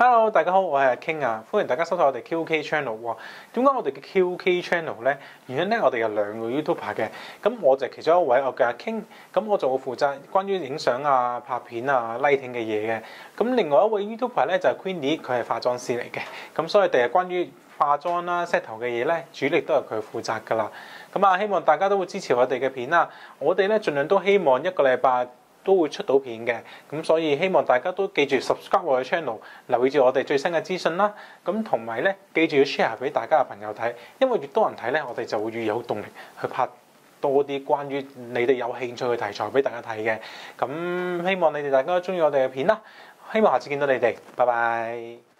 Hello， 大家好，我係阿 King 啊，歡迎大家收睇我哋 QK Channel 喎。點解我哋嘅 QK Channel 咧？原因咧，我哋有兩個 YouTuber 嘅，咁我就其中一位，我叫阿 King，咁我就會負責關於影相啊、拍片啊、lighting 嘅嘢嘅。咁另外一位 YouTuber 咧就係 Queenie，佢係化妝師嚟嘅，咁所以第日關於化妝啦、set 頭嘅嘢咧，主力都係佢負責㗎啦。咁啊，希望大家都會支持我哋嘅片啦。我哋咧盡量都希望一個禮拜都會出到片嘅，咁所以希望大家都記住 subscribe 我嘅 channel， 留意住我哋最新嘅資訊啦。咁同埋咧，記住要 share 俾大家嘅朋友睇，因為越多人睇咧，我哋就會越有動力去拍多啲關於你哋有興趣嘅題材俾大家睇嘅。咁希望你哋大家都中意我哋嘅片啦，希望下次見到你哋，拜拜。